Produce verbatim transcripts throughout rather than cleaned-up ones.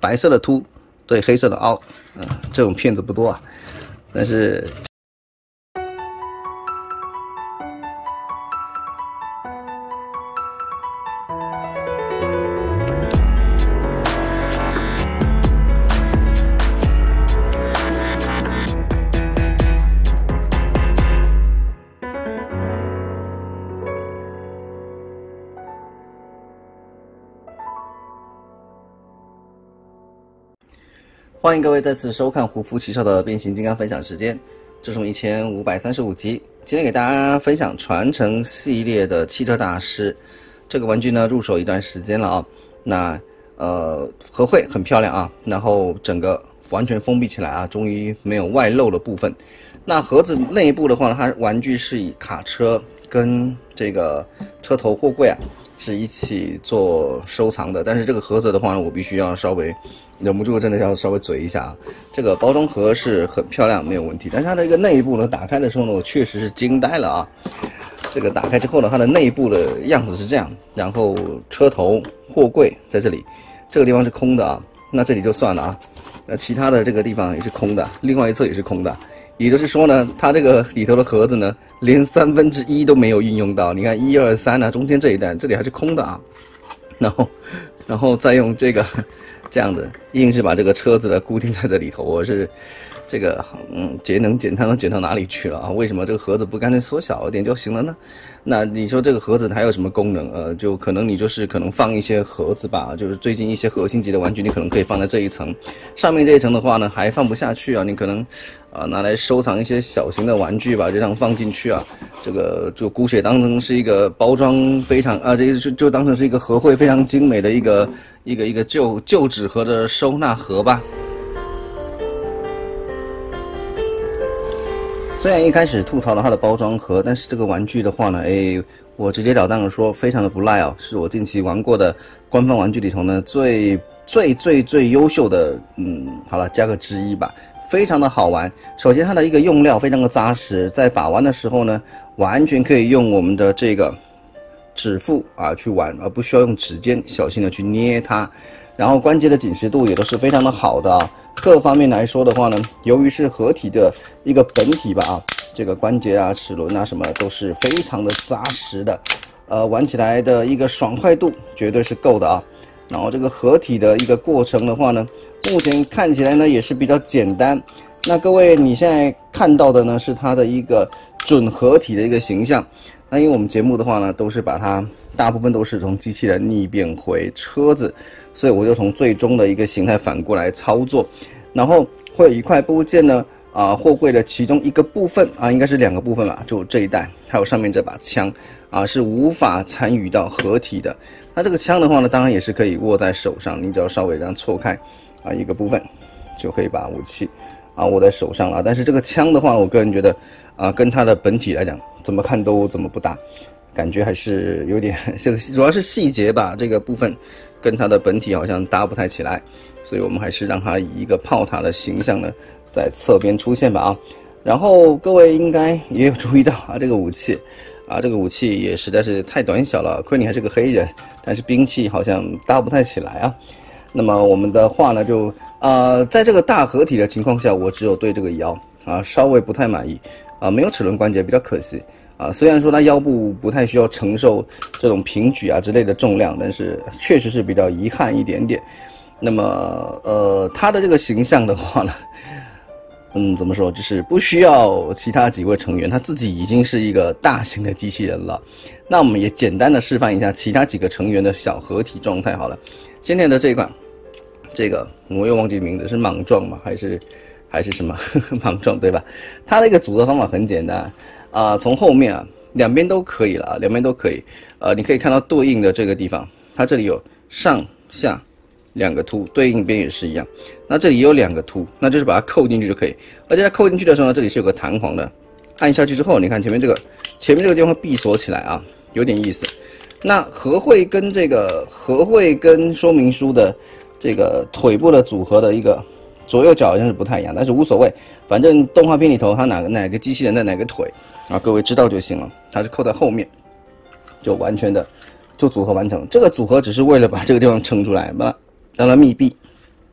白色的凸对黑色的凹，嗯、呃，这种骗子不多啊，但是。欢迎各位再次收看胡夫骑手的变形金刚分享时间，这是我们一千五百三十五集。今天给大家分享传承系列的汽车大师这个玩具呢，入手一段时间了啊。那呃合绘很漂亮啊，然后整个完全封闭起来啊，终于没有外露的部分。那盒子内部的话呢，它玩具是以卡车跟这个车头货柜啊是一起做收藏的，但是这个盒子的话呢，我必须要稍微。忍不住真的要稍微嘴一下啊！这个包装盒是很漂亮，没有问题。但是它的一个内部呢，打开的时候呢，我确实是惊呆了啊！这个打开之后呢，它的内部的样子是这样，然后车头、货柜在这里，这个地方是空的啊。那这里就算了啊，那其他的这个地方也是空的，另外一侧也是空的。也就是说呢，它这个里头的盒子呢，连三分之一都没有运用到。你看一二三啊，中间这一带这里还是空的啊。然后，然后再用这个。这样子硬是把这个车子呢固定在这里头，我是这个嗯节能减碳能减到哪里去了啊？为什么这个盒子不干脆缩小一点就行了呢？那你说这个盒子它还有什么功能？呃，就可能你就是可能放一些盒子吧，就是最近一些核心级的玩具，你可能可以放在这一层，上面这一层的话呢还放不下去啊，你可能啊、呃、拿来收藏一些小型的玩具吧，这样放进去啊，这个就姑且当成是一个包装非常啊，这就就当成是一个合绘非常精美的一个。一个一个旧旧纸盒的收纳盒吧。虽然一开始吐槽了它的包装盒，但是这个玩具的话呢，哎，我直截了当的说，非常的不赖哦，是我近期玩过的官方玩具里头呢最最最最优秀的，嗯，好了，加个之一吧，非常的好玩。首先它的一个用料非常的扎实，在把玩的时候呢，完全可以用我们的这个。指腹啊去玩，而不需要用指尖小心的去捏它，然后关节的紧实度也都是非常的好的啊。各方面来说的话呢，由于是合体的一个本体吧啊，这个关节啊、齿轮啊什么都是非常的扎实的，呃，玩起来的一个爽快度绝对是够的啊。然后这个合体的一个过程的话呢，目前看起来呢也是比较简单。那各位你现在看到的呢是它的一个准合体的一个形象。那因为我们节目的话呢，都是把它大部分都是从机器人逆变回车子，所以我就从最终的一个形态反过来操作，然后会有一块部件呢，啊，货柜的其中一个部分啊，应该是两个部分吧，就这一带，还有上面这把枪啊，是无法参与到合体的。那这个枪的话呢，当然也是可以握在手上，你只要稍微这样错开啊一个部分，就可以把武器啊握在手上了。但是这个枪的话，我个人觉得啊，跟它的本体来讲。怎么看都怎么不搭，感觉还是有点这个主要是细节吧，这个部分跟它的本体好像搭不太起来，所以我们还是让它以一个炮塔的形象呢在侧边出现吧啊。然后各位应该也有注意到啊，这个武器啊，这个武器也实在是太短小了，亏你还是个黑人，但是兵器好像搭不太起来啊。那么我们的话呢，就呃在这个大合体的情况下，我只有对这个腰啊稍微不太满意。啊，没有齿轮关节比较可惜啊。虽然说它腰部不太需要承受这种平举啊之类的重量，但是确实是比较遗憾一点点。那么，呃，它的这个形象的话呢，嗯，怎么说，就是不需要其他几位成员，他自己已经是一个大型的机器人了。那我们也简单的示范一下其他几个成员的小合体状态好了。今天的这一款，这个我又忘记名字，是莽撞吗？还是？还是什么莽撞对吧？它的一个组合方法很简单啊、呃，从后面啊两边都可以了，两边都可以。呃，你可以看到对应的这个地方，它这里有上下两个凸，对应边也是一样。那这里也有两个凸，那就是把它扣进去就可以。而且在扣进去的时候呢，这里是有个弹簧的，按下去之后，你看前面这个前面这个地方闭锁起来啊，有点意思。那合绘跟这个合绘跟说明书的这个腿部的组合的一个。左右脚好像是不太一样，但是无所谓，反正动画片里头它哪个哪个机器人在哪个腿啊，各位知道就行了。它是扣在后面，就完全的就组合完成。这个组合只是为了把这个地方撑出来，把它让它密闭，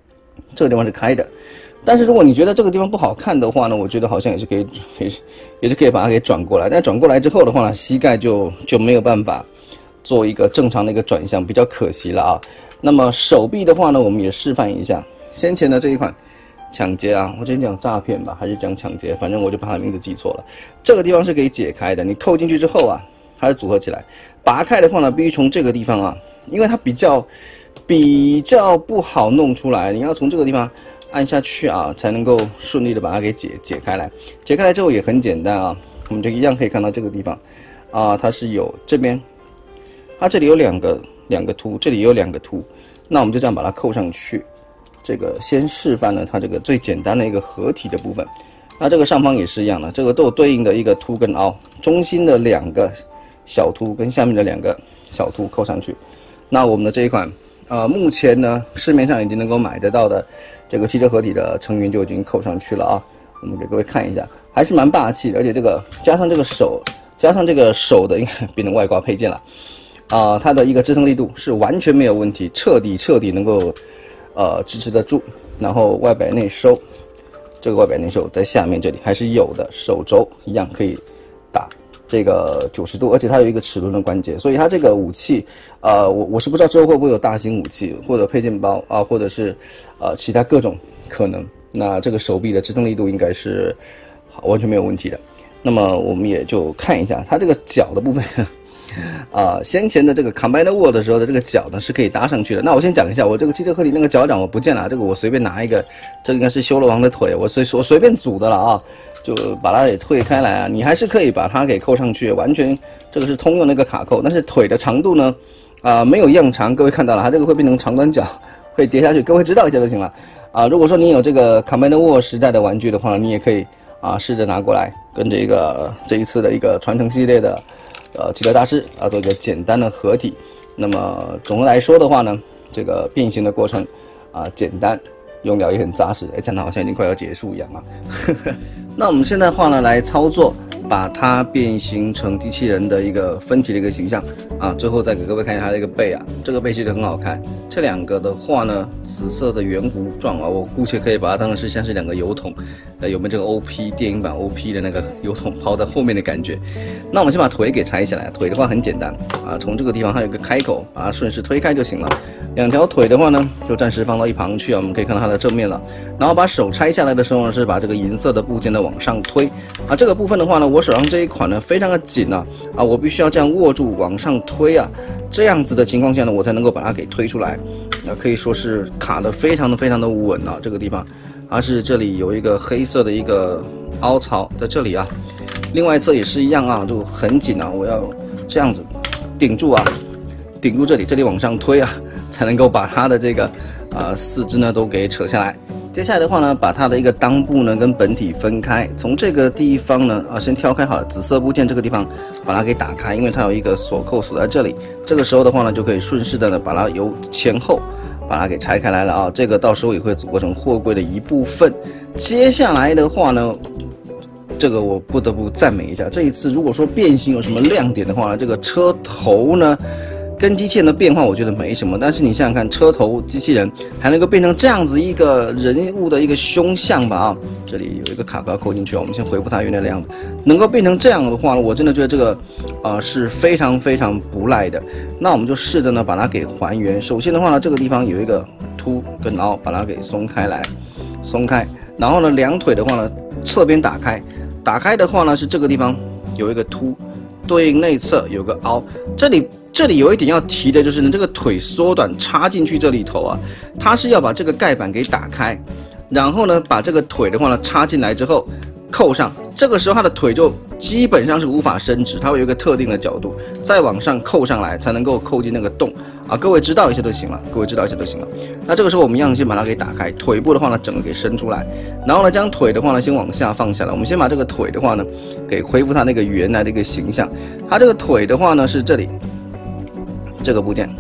这个地方是开的。但是如果你觉得这个地方不好看的话呢，我觉得好像也是可以，也是也是可以把它给转过来。但转过来之后的话呢，膝盖就就没有办法做一个正常的一个转向，比较可惜了啊。那么手臂的话呢，我们也示范一下。先前的这一款抢劫啊，我之前讲诈骗吧，还是讲抢劫，反正我就把它的名字记错了。这个地方是可以解开的，你扣进去之后啊，它是组合起来。拔开的话呢，必须从这个地方啊，因为它比较比较不好弄出来，你要从这个地方按下去啊，才能够顺利的把它给解解开来。解开来之后也很简单啊，我们就一样可以看到这个地方啊，它是有这边，它这里有两个两个凸，这里有两个凸，那我们就这样把它扣上去。这个先示范了它这个最简单的一个合体的部分。那这个上方也是一样的，这个都有对应的一个凸跟凹，中心的两个小凸跟下面的两个小凸扣上去。那我们的这一款。呃，目前呢，市面上已经能够买得到的这个汽车合体的成员就已经扣上去了啊。我们给各位看一下，还是蛮霸气的，而且这个加上这个手，加上这个手的应该变成外挂配件了啊、呃，它的一个支撑力度是完全没有问题，彻底彻底能够呃支持得住。然后外摆内收，这个外摆内收在下面这里还是有的，手肘一样可以打。这个九十度，而且它有一个齿轮的关节，所以它这个武器，呃，我我是不知道之后会不会有大型武器或者配件包啊，或者是呃其他各种可能。那这个手臂的支撑力度应该是完全没有问题的。那么我们也就看一下它这个脚的部分，啊、呃，先前的这个 Combine Wall 的时候的这个脚呢是可以搭上去的。那我先讲一下，我这个汽车合体那个脚掌我不见了，这个我随便拿一个，这个应该是修罗王的腿，我随我随便组的了啊。就把它给退开来啊，你还是可以把它给扣上去，完全这个是通用的一个卡扣。但是腿的长度呢，啊、呃、没有一样长，各位看到了，它这个会变成长短脚，会跌下去，各位知道一下就行了啊、呃。如果说你有这个 Combine Wall 时代的玩具的话，你也可以啊试着拿过来，跟这个这一次的一个传承系列的呃汽车大师啊做一个简单的合体。那么总的来说的话呢，这个变形的过程啊、呃、简单。用料也很扎实，哎，讲的好像已经快要结束一样啊。那我们现在的话呢，来操作，把它变形成机器人的一个分体的一个形象啊。最后再给各位看一下它的一个背啊，这个背其实很好看。这两个的话呢，紫色的圆弧状啊，我姑且可以把它当成是像是两个油桶，呃，有没有这个 O P 电影版 O P 的那个油桶抛在后面的感觉？那我们先把腿给拆下来，腿的话很简单啊，从这个地方它有一个开口，把它顺势推开就行了。两条腿的话呢，就暂时放到一旁去啊，我们可以看到它的正面了。然后把手拆下来的时候呢，是把这个银色的部件呢往上推啊。这个部分的话呢，我手上这一款呢非常的紧啊啊，我必须要这样握住往上推啊，这样子的情况下呢，我才能够把它给推出来。啊，可以说是卡得非常的非常的稳啊，这个地方，而是这里有一个黑色的一个凹槽在这里啊，另外一侧也是一样啊，就很紧啊，我要这样子顶住啊，顶住这里，这里往上推啊，才能够把它的这个啊、呃、四肢呢都给扯下来。接下来的话呢，把它的一个裆部呢跟本体分开，从这个地方呢啊先挑开好了，紫色部件这个地方把它给打开，因为它有一个锁扣锁在这里。这个时候的话呢，就可以顺势的呢把它由前后把它给拆开来了啊。这个到时候也会组合成货柜的一部分。接下来的话呢，这个我不得不赞美一下，这一次如果说变形有什么亮点的话呢，这个车头呢。跟机器人的变化我觉得没什么，但是你想想看，车头机器人还能够变成这样子一个人物的一个胸像吧啊，这里有一个卡扣要扣进去，我们先回复它原来的样子，能够变成这样的话呢，我真的觉得这个呃是非常非常不赖的。那我们就试着呢把它给还原。首先的话呢，这个地方有一个凸跟凹，把它给松开来，松开，然后呢两腿的话呢侧边打开，打开的话呢是这个地方有一个凸，对应内侧有个凹，这里。这里有一点要提的就是呢，这个腿缩短插进去这里头啊，它是要把这个盖板给打开，然后呢把这个腿的话呢插进来之后扣上，这个时候它的腿就基本上是无法伸直，它会有一个特定的角度，再往上扣上来才能够扣进那个洞啊。各位知道一下就行了，各位知道一下就行了。那这个时候我们一样先把它给打开，腿部的话呢整个给伸出来，然后呢将腿的话呢先往下放下来。我们先把这个腿的话呢给恢复它那个原来的一个形象。它这个腿的话呢是这里。这个部件，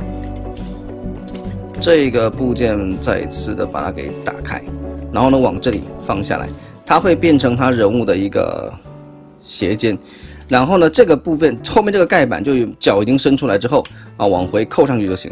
这个部件再次的把它给打开，然后呢往这里放下来，它会变成它人物的一个斜肩，然后呢这个部分后面这个盖板就脚已经伸出来之后啊往回扣上去就行了。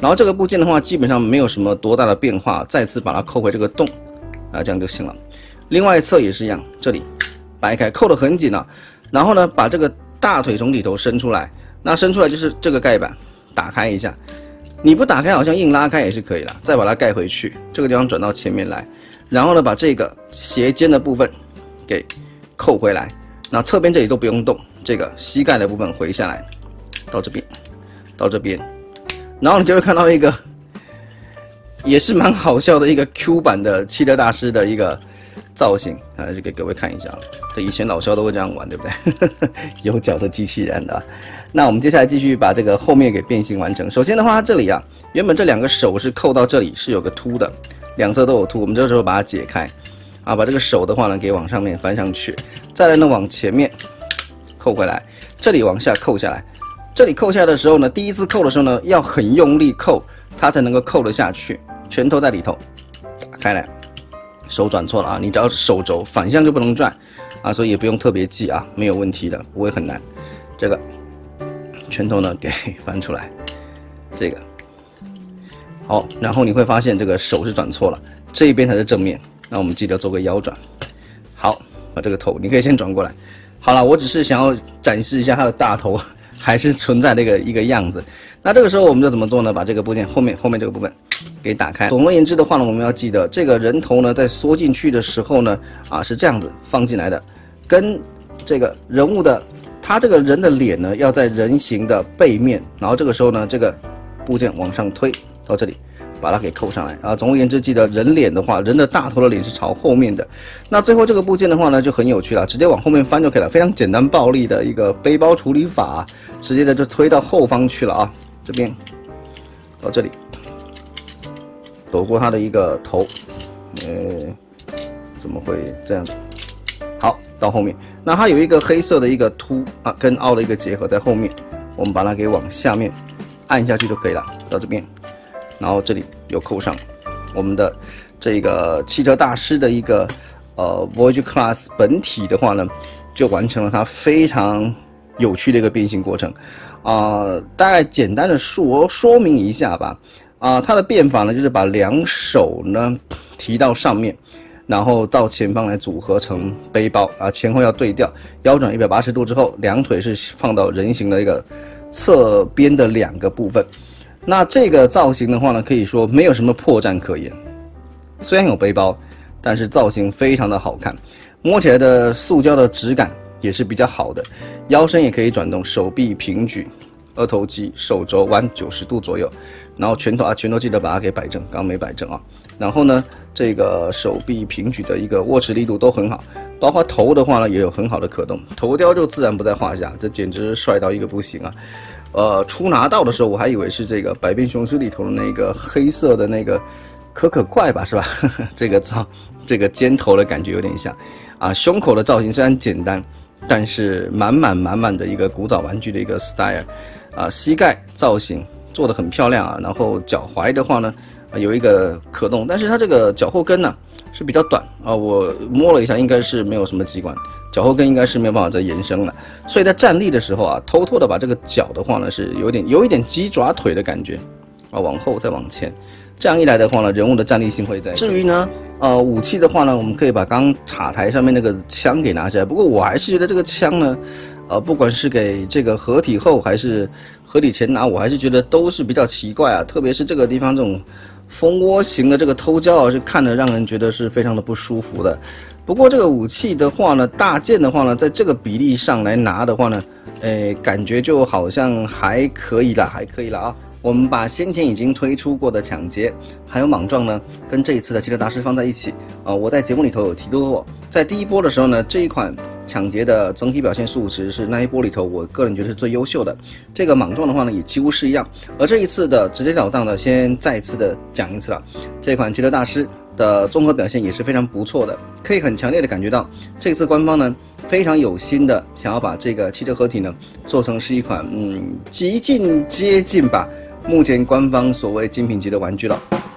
然后这个部件的话，基本上没有什么多大的变化，再次把它扣回这个洞，啊，这样就行了。另外一侧也是一样，这里掰开，扣得很紧啊。然后呢，把这个大腿从里头伸出来，那伸出来就是这个盖板，打开一下。你不打开，好像硬拉开也是可以了。再把它盖回去，这个地方转到前面来，然后呢，把这个斜肩的部分给扣回来。那侧边这里都不用动，这个膝盖的部分回下来，到这边，到这边。然后你就会看到一个，也是蛮好笑的一个 Q 版的汽车大师的一个造型啊，就给各位看一下了。这以前老肖都会这样玩，对不对？有脚的机器人的、啊。那我们接下来继续把这个后面给变形完成。首先的话，它这里啊，原本这两个手是扣到这里是有个凸的，两侧都有凸。我们这时候把它解开，啊，把这个手的话呢给往上面翻上去，再来呢往前面扣回来，这里往下扣下来。这里扣下的时候呢，第一次扣的时候呢，要很用力扣，它才能够扣得下去。拳头在里头，打开来，手转错了啊！你只要是手肘反向就不能转啊，所以也不用特别记啊，没有问题的，不会很难。这个拳头呢给翻出来，这个好，然后你会发现这个手是转错了，这一边才是正面。那我们记得做个腰转，好，把这个头你可以先转过来。好了，我只是想要展示一下它的大头。还是存在的一个一个样子，那这个时候我们就怎么做呢？把这个部件后面后面这个部分给打开。总而言之的话呢，我们要记得这个人头呢在缩进去的时候呢，啊是这样子放进来的，跟这个人物的他这个人的脸呢要在人形的背面，然后这个时候呢这个部件往上推到这里，把它给扣上来啊。总而言之，记得人脸的话，人的大头的脸是朝后面的。那最后这个部件的话呢，就很有趣了，直接往后面翻就可以了，非常简单暴力的一个背包处理法、啊，直接的就推到后方去了啊。这边到这里，躲过它的一个头，呃，怎么会这样？好，到后面，那它有一个黑色的一个凸啊，跟凹的一个结合在后面，我们把它给往下面按下去就可以了，到这边。然后这里又扣上我们的这个汽车大师的一个呃 Voyage Class 本体的话呢，就完成了它非常有趣的一个变形过程啊、呃。大概简单的说说明一下吧啊、呃，它的变法呢就是把两手呢提到上面，然后到前方来组合成背包啊，前后要对调，腰转一百八十度之后，两腿是放到人形的一个侧边的两个部分。那这个造型的话呢，可以说没有什么破绽可言。虽然有背包，但是造型非常的好看，摸起来的塑胶的质感也是比较好的。腰身也可以转动，手臂平举，二头肌手肘弯九十度左右，然后拳头啊，拳头记得把它给摆正，刚刚没摆正啊。然后呢，这个手臂平举的一个握持力度都很好，包括头的话呢，也有很好的可动，头雕就自然不在话下，这简直帅到一个不行啊。呃，初拿到的时候，我还以为是这个《百变雄狮》里头的那个黑色的那个可可怪吧，是吧？这个造这个尖头的感觉有点像啊。胸口的造型虽然简单，但是满满满满的一个古早玩具的一个 style 啊。膝盖造型做得很漂亮啊，然后脚踝的话呢，啊、有一个可动，但是它这个脚后跟呢是比较短啊，我摸了一下，应该是没有什么机关。脚后跟应该是没有办法再延伸了，所以在站立的时候啊，偷偷的把这个脚的话呢，是有点有一点鸡爪腿的感觉啊，往后再往前，这样一来的话呢，人物的站立性会在。至于呢，呃，武器的话呢，我们可以把刚塔台上面那个枪给拿下来。不过我还是觉得这个枪呢，呃，不管是给这个合体后还是合体前拿，我还是觉得都是比较奇怪啊，特别是这个地方这种蜂窝型的这个偷胶啊，是看着让人觉得是非常的不舒服的。不过这个武器的话呢，大件的话呢，在这个比例上来拿的话呢，诶，感觉就好像还可以啦，还可以了啊。我们把先前已经推出过的抢劫还有莽撞呢，跟这一次的汽车大师放在一起啊、呃。我在节目里头有提到过，在第一波的时候呢，这一款抢劫的整体表现数值是那一波里头我个人觉得是最优秀的。这个莽撞的话呢，也几乎是一样。而这一次的直截了当的，先再次的讲一次了，这款汽车大师的综合表现也是非常不错的，可以很强烈的感觉到这次官方呢非常有心的想要把这个汽车合体呢做成是一款嗯极尽接近吧目前官方所谓精品级的玩具了。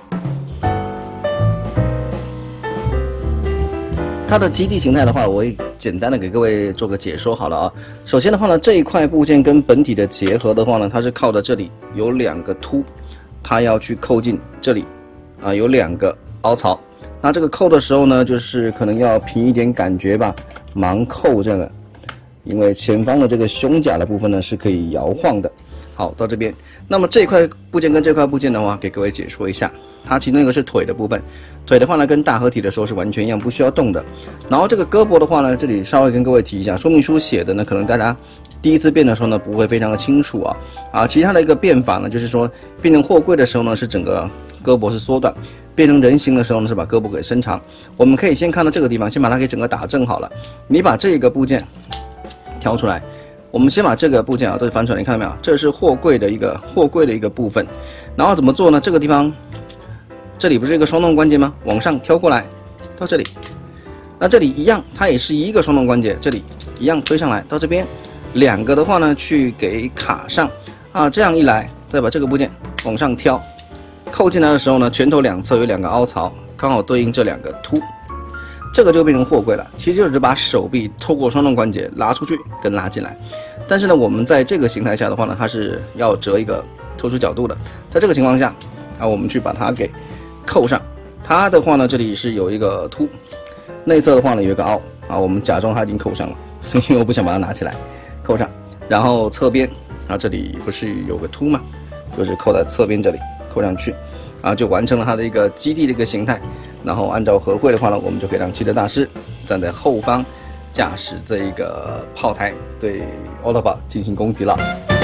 它的基地形态的话，我也简单的给各位做个解说好了啊。首先的话呢，这一块部件跟本体的结合的话呢，它是靠着这里有两个凸。 它要去扣进这里，啊，有两个凹槽。那这个扣的时候呢，就是可能要凭一点感觉吧，盲扣这个，因为前方的这个胸甲的部分呢是可以摇晃的。好，到这边，那么这块部件跟这块部件的话，给各位解说一下。它其中一个是腿的部分，腿的话呢跟大合体的时候是完全一样，不需要动的。然后这个胳膊的话呢，这里稍微跟各位提一下，说明书写的呢，可能大家第一次变的时候呢不会非常的清楚啊啊，其他的一个变法呢，就是说变成货柜的时候呢是整个胳膊是缩短，变成人形的时候呢是把胳膊给伸长。我们可以先看到这个地方，先把它给整个打正好了。你把这个部件挑出来。我们先把这个部件啊都翻出来，你看到没有？这是货柜的一个货柜的一个部分，然后怎么做呢？这个地方，这里不是一个双动关节吗？往上挑过来，到这里，那这里一样，它也是一个双动关节，这里一样推上来，到这边，两个的话呢，去给卡上啊，这样一来，再把这个部件往上挑，扣进来的时候呢，拳头两侧有两个凹槽，刚好对应这两个凸。这个就变成货柜了，其实就是把手臂透过双动关节拉出去跟拉进来。但是呢，我们在这个形态下的话呢，它是要折一个特殊角度的。在这个情况下，啊，我们去把它给扣上。它的话呢，这里是有一个凸，内侧的话呢有一个凹啊，我们假装它已经扣上了，因为我不想把它拿起来，扣上。然后侧边啊，这里不是有个凸嘛，就是扣在侧边这里，扣上去。啊，就完成了它的一个基地的一个形态。然后按照合会的话呢，我们就可以让汽车大师站在后方，驾驶这一个炮台对 Autobot 进行攻击了。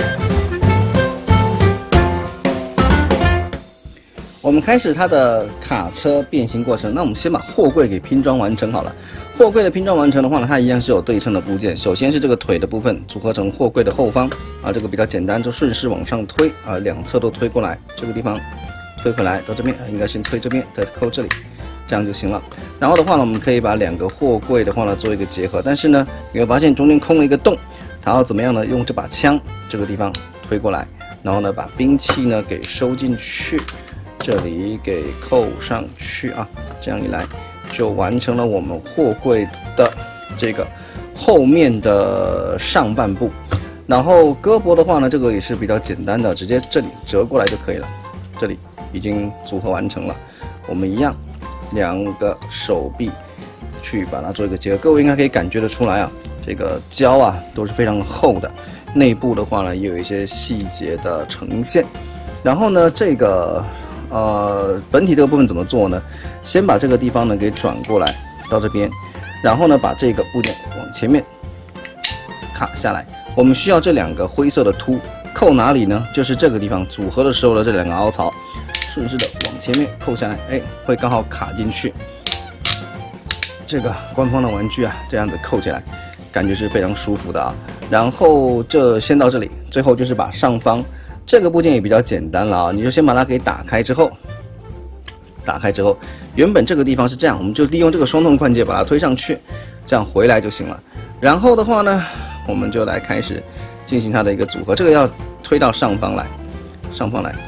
我们开始它的卡车变形过程。那我们先把货柜给拼装完成好了。货柜的拼装完成的话呢，它一样是有对称的部件。首先是这个腿的部分组合成货柜的后方啊，这个比较简单，就顺势往上推啊，两侧都推过来，这个地方。推回来到这边，应该先推这边，再扣这里，这样就行了。然后的话呢，我们可以把两个货柜的话呢做一个结合，但是呢，你会发现中间空了一个洞，它要怎么样呢？用这把枪这个地方推过来，然后呢把兵器呢给收进去，这里给扣上去啊，这样一来就完成了我们货柜的这个后面的上半部。然后胳膊的话呢，这个也是比较简单的，直接这里折过来就可以了，这里。已经组合完成了，我们一样两个手臂去把它做一个结合。各位应该可以感觉得出来啊，这个胶啊都是非常厚的，内部的话呢也有一些细节的呈现。然后呢，这个呃本体这个部分怎么做呢？先把这个地方呢给转过来到这边，然后呢把这个部件往前面卡下来。我们需要这两个灰色的凸扣哪里呢？就是这个地方组合的时候的这两个凹槽。顺势的往前面扣下来，哎，会刚好卡进去。这个官方的玩具啊，这样子扣起来，感觉是非常舒服的啊。然后这先到这里，最后就是把上方这个部件也比较简单了啊，你就先把它给打开之后，打开之后，原本这个地方是这样，我们就利用这个双动关节把它推上去，这样回来就行了。然后的话呢，我们就来开始进行它的一个组合，这个要推到上方来，上方来。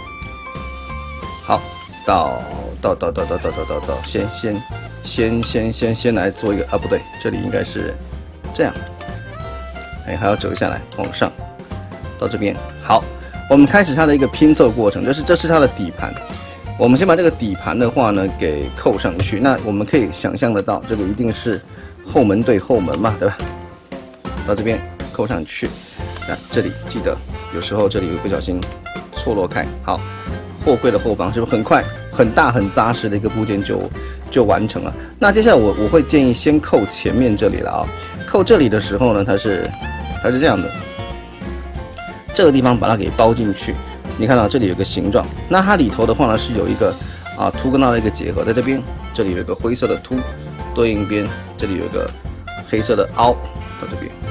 好，到到到到到到到到到，先先先先先先来做一个啊，不对，这里应该是这样，哎，还要折下来往上，到这边。好，我们开始它的一个拼凑过程，就是这是它的底盘。我们先把这个底盘的话呢给扣上去。那我们可以想象得到，这个一定是后门对后门嘛，对吧？到这边扣上去，那这里记得有时候这里有不小心错落开，好。货柜的后方是不是很快、很大、很扎实的一个部件就就完成了？那接下来我我会建议先扣前面这里了啊。扣这里的时候呢，它是它是这样的，这个地方把它给包进去。你看到这里有个形状，那它里头的话呢是有一个啊凸跟凹的一个结合，在这边这里有一个灰色的凸，对应边这里有一个黑色的凹，到这边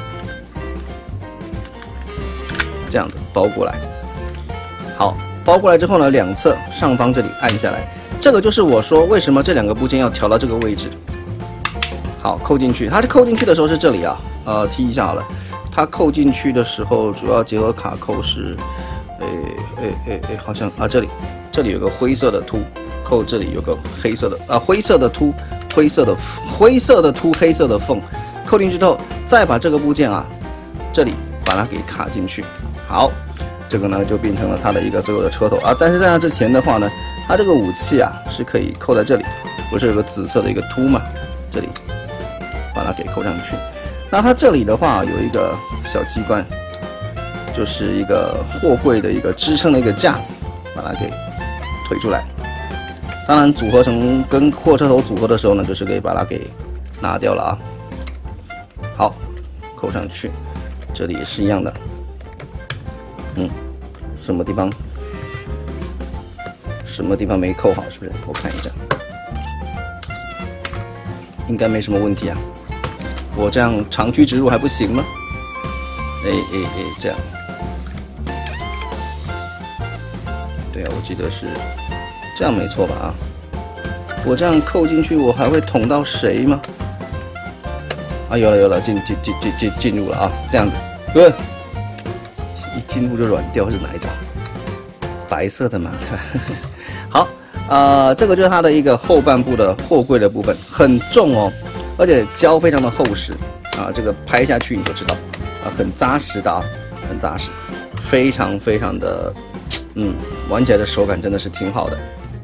这样的包过来，好。包过来之后呢，两侧上方这里按下来，这个就是我说为什么这两个部件要调到这个位置。好，扣进去，它扣进去的时候是这里啊，呃，踢一下好了。它扣进去的时候，主要结合卡扣是，诶诶诶诶，好像啊这里，这里有个灰色的凸，扣这里有个黑色的啊灰色的凸，灰色的灰色的凸，黑色的缝，扣进去之后，再把这个部件啊，这里把它给卡进去。好。 这个呢就变成了它的一个最后的车头啊。但是在那之前的话呢，它这个武器啊是可以扣在这里，不是有个紫色的一个凸嘛？这里把它给扣上去。那它这里的话有一个小机关，就是一个货柜的一个支撑的一个架子，把它给推出来。当然组合成跟货车头组合的时候呢，就是可以把它给拿掉了啊。好，扣上去，这里也是一样的。嗯，什么地方？什么地方没扣好？是不是？我看一下，应该没什么问题啊。我这样长驱直入还不行吗？哎哎哎，这样。对啊，我记得是这样没错吧？啊，我这样扣进去，我还会捅到谁吗？啊，有了有了，进进进进进进入了啊，这样子，对，一进入就软掉是哪一种？白色的嘛，对吧？好，呃，这个就是它的一个后半部的货柜的部分，很重哦，而且胶非常的厚实啊，这个拍下去你就知道啊，很扎实的啊，很扎实，非常非常的，嗯，玩起来的手感真的是挺好的。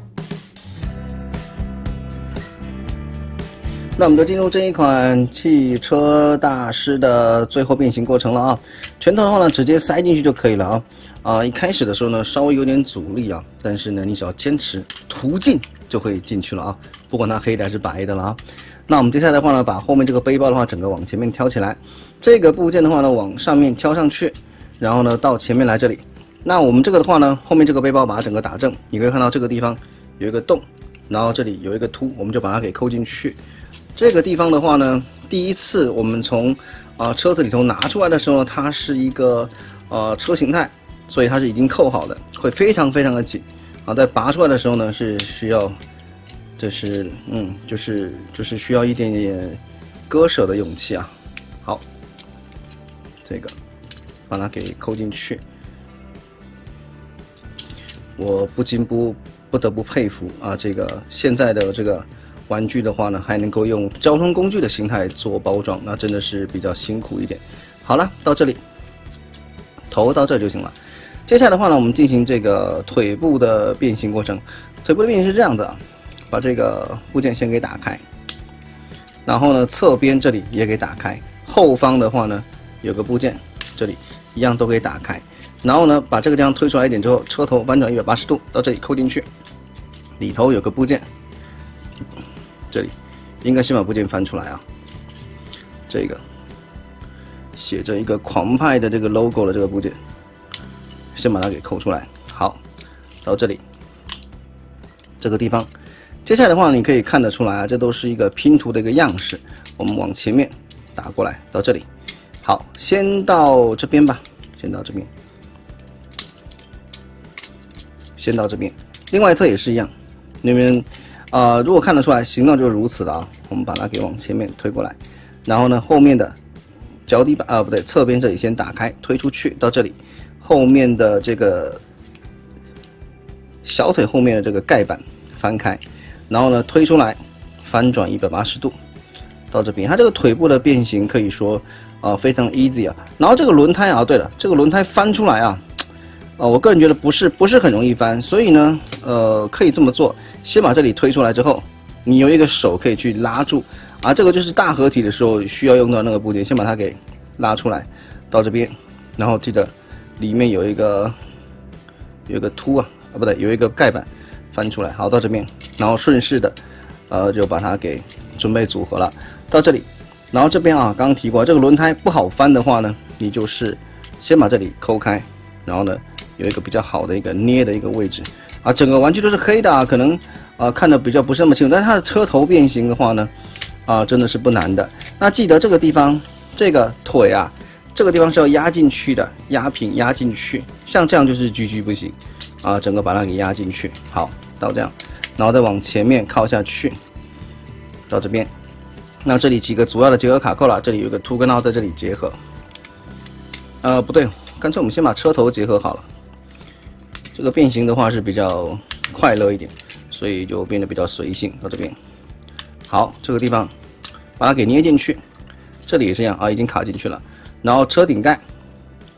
那我们就进入这一款汽车大师的最后变形过程了啊！拳头的话呢，直接塞进去就可以了啊！啊，一开始的时候呢，稍微有点阻力啊，但是呢，你只要坚持，途径就会进去了啊！不管它黑的还是白的了啊！那我们接下来的话呢，把后面这个背包的话，整个往前面挑起来，这个部件的话呢，往上面挑上去，然后呢，到前面来这里。那我们这个的话呢，后面这个背包把它整个打正，你可以看到这个地方有一个洞，然后这里有一个凸，我们就把它给扣进去。这个地方的话呢，第一次我们从啊、呃、车子里头拿出来的时候，它是一个呃车形态，所以它是已经扣好的，会非常非常的紧啊。在拔出来的时候呢，是需要，就是嗯，就是就是需要一点点割舍的勇气啊。好，这个把它给扣进去，我不禁不不得不佩服啊，这个现在的这个玩具的话呢，还能够用交通工具的形态做包装，那真的是比较辛苦一点。好了，到这里，头到这就行了。接下来的话呢，我们进行这个腿部的变形过程。腿部的变形是这样的，把这个部件先给打开，然后呢，侧边这里也给打开，后方的话呢，有个部件，这里一样都给打开。然后呢，把这个地方推出来一点之后，车头翻转一百八十度，到这里扣进去，里头有个部件。这里应该先把部件翻出来啊，这个写着一个狂派的这个 logo 的这个部件，先把它给扣出来。好，到这里这个地方，接下来的话你可以看得出来啊，这都是一个拼图的一个样式。我们往前面打过来，到这里。好，先到这边吧，先到这边，先到这边。另外一侧也是一样，那边。啊、呃，如果看得出来，形状就是如此的啊。我们把它给往前面推过来，然后呢，后面的脚底板啊，不对，侧边这里先打开，推出去到这里，后面的这个小腿后面的这个盖板翻开，然后呢推出来，翻转一百八十度到这边。它这个腿部的变形可以说啊、呃、非常 easy 啊。然后这个轮胎啊，对了，这个轮胎翻出来啊。呃，我个人觉得不是不是很容易翻，所以呢，呃，可以这么做，先把这里推出来之后，你有一个手可以去拉住，啊，这个就是大合体的时候需要用到那个部件，先把它给拉出来，到这边，然后记得里面有一个有一个凸啊，啊不对，有一个盖板翻出来，好，到这边，然后顺势的，呃，就把它给准备组合了，到这里，然后这边啊，刚刚提过，这个轮胎不好翻的话呢，你就是先把这里抠开，然后呢。有一个比较好的一个捏的一个位置啊，整个玩具都是黑的啊，可能啊看的比较不是那么清楚，但是它的车头变形的话呢，啊真的是不难的。那记得这个地方，这个腿啊，这个地方是要压进去的，压平压进去，像这样就是居居不行啊，整个把它给压进去，好，到这样，然后再往前面靠下去，到这边，那这里几个主要的结合卡扣了，这里有一个凸跟凹在这里结合，呃不对，干脆我们先把车头结合好了。这个变形的话是比较快乐一点，所以就变得比较随性。到这边，好，这个地方把它给捏进去，这里也是一样啊，已经卡进去了。然后车顶盖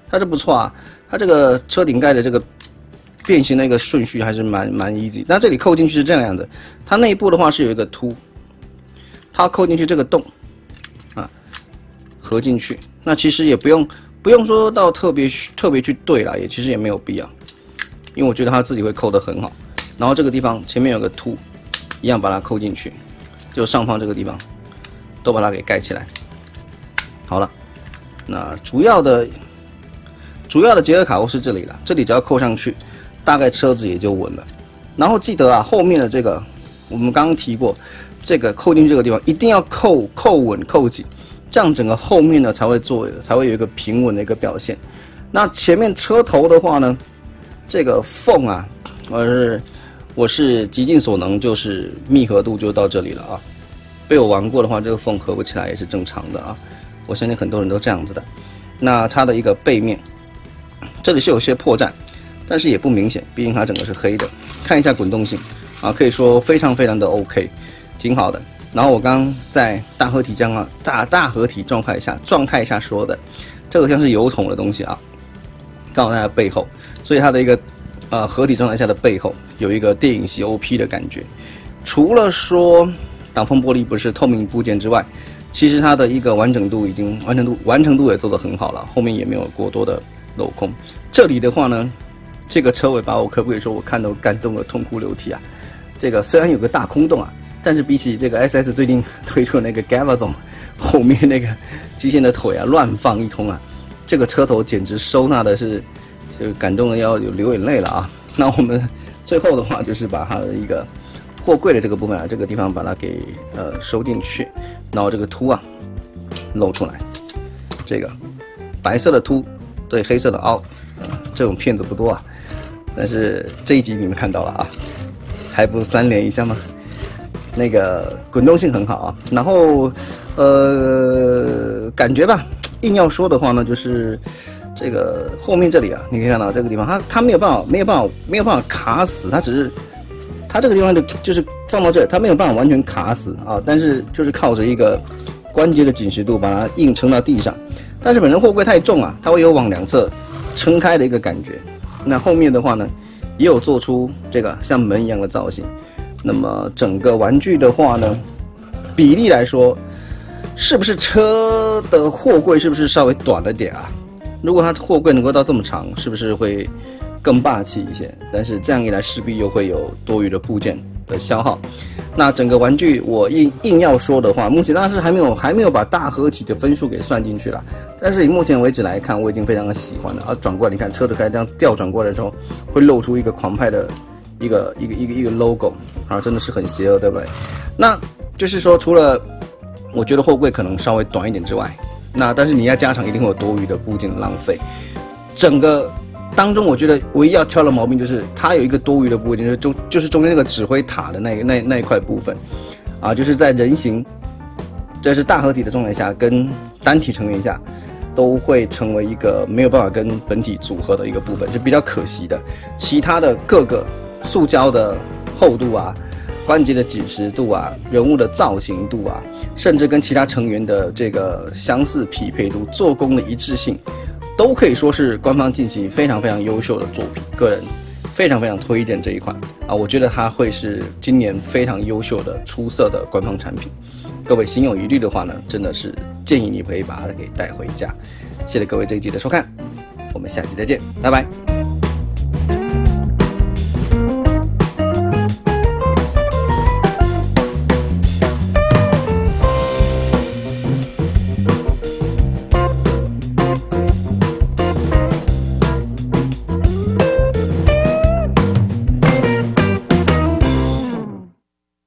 它这不错啊，它这个车顶盖的这个变形的一个顺序还是蛮蛮 easy。那这里扣进去是这样的，它内部的话是有一个凸，它扣进去这个洞啊，合进去。那其实也不用不用说到特别特别去对啦，也其实也没有必要，因为我觉得它自己会扣得很好。然后这个地方前面有个凸，一样把它扣进去，就上方这个地方都把它给盖起来。好了，那主要的主要的结合卡钴是这里了，这里只要扣上去，大概车子也就稳了。然后记得啊，后面的这个我们刚刚提过，这个扣进去这个地方一定要扣扣稳扣紧，这样整个后面呢才会做才会有一个平稳的一个表现。那前面车头的话呢，这个缝啊，我是我是极尽所能，就是密合度就到这里了啊。被我玩过的话，这个缝合不起来也是正常的啊。我相信很多人都这样子的。那它的一个背面，这里是有些破绽，但是也不明显，毕竟它整个是黑的。看一下滚动性啊，可以说非常非常的 OK， 挺好的。然后我刚刚在大合体这样啊大大合体状态下状态下说的，这个像是油桶的东西啊，刚好在它背后，所以它的一个呃合体状态下的背后有一个电影系 O P 的感觉。除了说挡风玻璃不是透明部件之外，其实它的一个完整度已经完成度完成度也做得很好了，后面也没有过多的镂空。这里的话呢，这个车尾把我可不可以说我看到感动的痛哭流涕啊？这个虽然有个大空洞啊，但是比起这个 S S 最近推出的那个 Gavazon 后面那个机械的腿啊乱放一通啊，这个车头简直收纳的是就感动的要有流眼泪了啊！那我们最后的话就是把它的一个货柜的这个部分啊，这个地方把它给呃收进去，然后这个凸啊露出来，这个白色的凸对黑色的凹，呃，这种骗子不多啊，但是这一集你们看到了啊，还不三连一下吗？那个滚动性很好啊，然后呃感觉吧，硬要说的话呢，就是这个后面这里啊，你可以看到这个地方，它它没有办法没有办法没有办法卡死，它只是。它这个地方就就是放到这，它没有办法完全卡死啊，但是就是靠着一个关节的紧实度把它硬撑到地上。但是本身货柜太重啊，它会有往两侧撑开的一个感觉。那后面的话呢，也有做出这个像门一样的造型。那么整个玩具的话呢，比例来说，是不是车的货柜是不是稍微短了点啊？如果它货柜能够到这么长，是不是会更霸气一些？但是这样一来，势必又会有多余的部件的消耗。那整个玩具，我硬硬要说的话，目前当然是还没有还没有把大合体的分数给算进去了。但是以目前为止来看，我已经非常的喜欢了。啊，转过来，你看车子开始这样调转过来之后，会露出一个狂派的一个一个一个一个 logo， 啊，真的是很邪恶，对不对？那就是说，除了我觉得货柜可能稍微短一点之外，那但是你要加长，一定会有多余的部件的浪费。整个当中，我觉得唯一要挑的毛病就是它有一个多余的部件，就是中就是中间那个指挥塔的那那那一块部分，啊，就是在人形，这是大合体的状态下跟单体成员下，都会成为一个没有办法跟本体组合的一个部分，就比较可惜的。其他的各个塑胶的厚度啊、关节的紧实度啊、人物的造型度啊，甚至跟其他成员的这个相似匹配度、做工的一致性。都可以说是官方近期非常非常优秀的作品，个人非常非常推荐这一款啊！我觉得它会是今年非常优秀的出色的官方产品。各位心有余虑的话呢，真的是建议你可以把它给带回家。谢谢各位这一集的收看，我们下期再见，拜拜。